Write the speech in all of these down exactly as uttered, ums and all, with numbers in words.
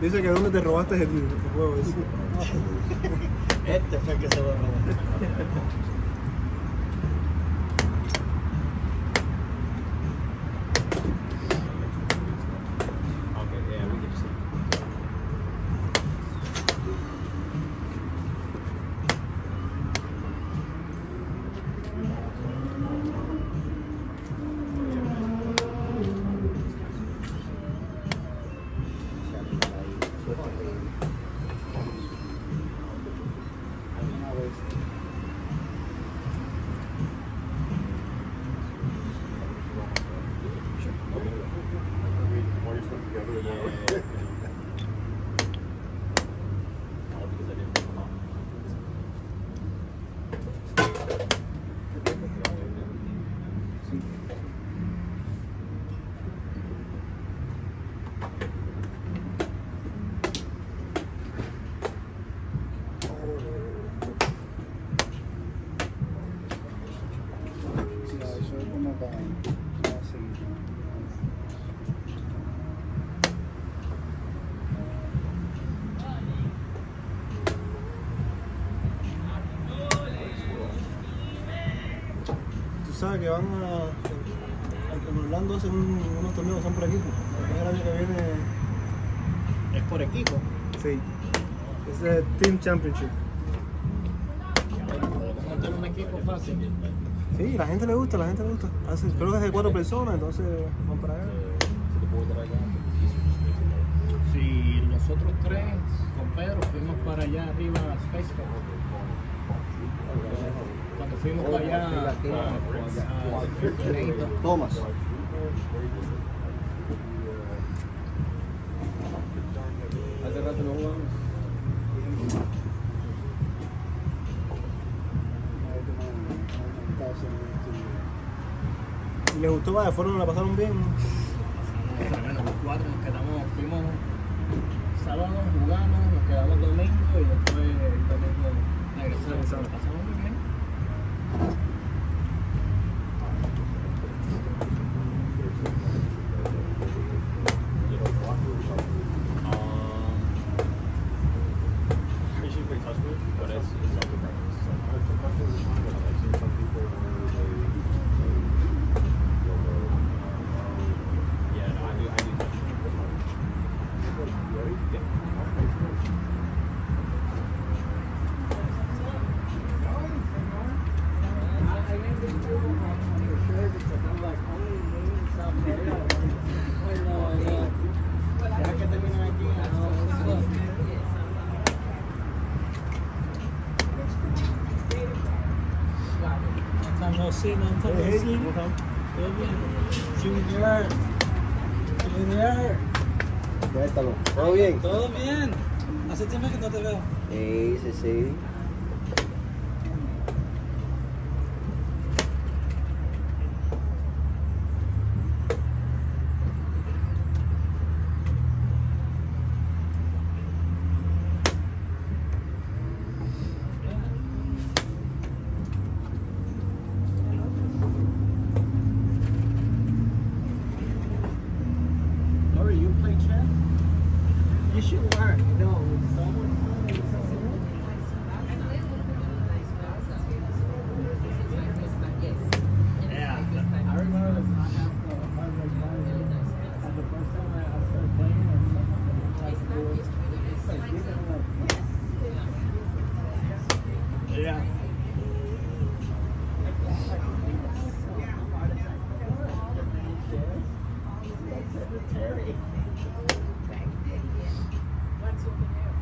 Dice que dónde te robaste el, el juego ese. Este fue el que se lo robó. ¿Sabes que van a, en Orlando hacen un, unos torneos que son por equipo? El año que viene ¿Es por equipo? sí, es el Team Championship. ¿Podemos montar un equipo fácil? Sí, la gente le gusta, la gente le gusta. Hace, creo que es de cuatro personas, entonces van para allá. Si nosotros tres con Pedro fuimos para allá arriba a Space Camp. Cuando fuimos para allá a Thomas. Hace rato no jugamos. ¿Y les gustó? Vaya, fueron, la pasaron bien. Bueno, los cuatro nos quedamos, fuimos sábado, jugamos, nos quedamos domingo y después el domingo regresamos. La pasamos muy bien. Sí, no, todo bien. Junior. Junior. Cuéntalo. ¿Todo bien? Todo bien. Hace tiempo que no te veo. Sí, sí, sí. You should learn. No, someone. Yeah, I remember the time after the first time I started playing, and yeah. Secretary. What's over there?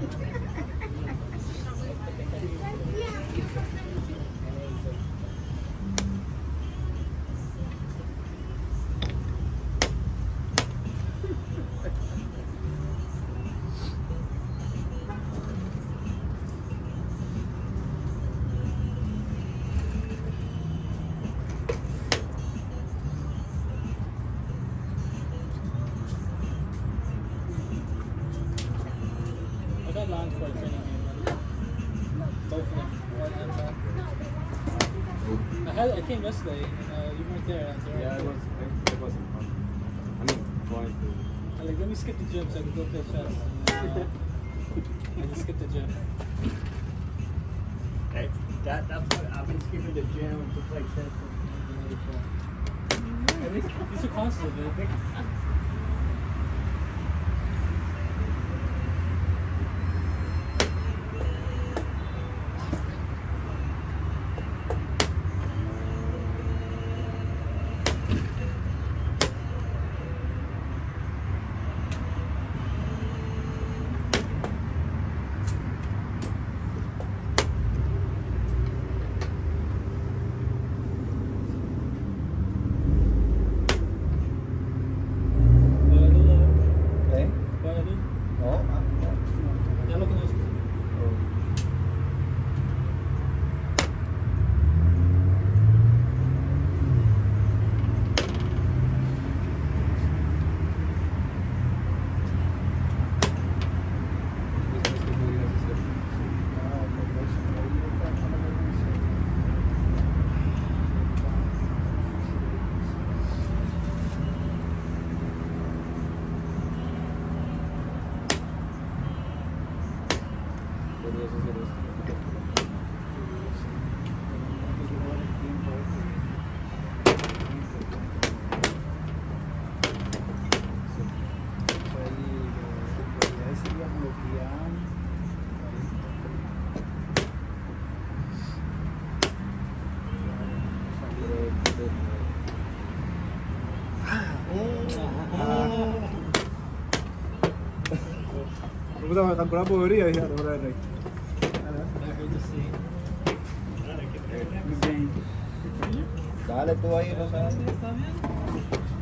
Land for a training game. Both of them. I had I came yesterday and uh, you weren't there. I was there. Yeah, it was. It wasn't fun. I mean, going to. I like let me skip the gym so I can go play chess. And, uh, I just skipped the gym. Hey, that, that's what I've been skipping the gym to play chess. At least these are consoles, man. Puta, tan curada podría, dije, te voy a dar rey. Dale tú ahí, Rosario. ¿Está bien?